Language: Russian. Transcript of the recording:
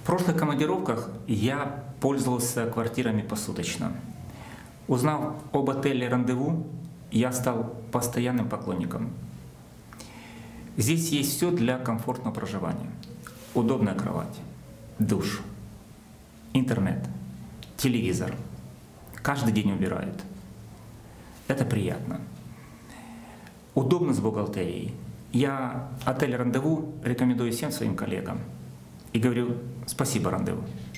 В прошлых командировках я пользовался квартирами посуточно. Узнав об отеле «Рандеву», я стал постоянным поклонником. Здесь есть все для комфортного проживания. Удобная кровать, душ, интернет, телевизор. Каждый день убирают. Это приятно. Удобно с бухгалтерией. Я отель «Рандеву» рекомендую всем своим коллегам. И говорю спасибо «Рандеву».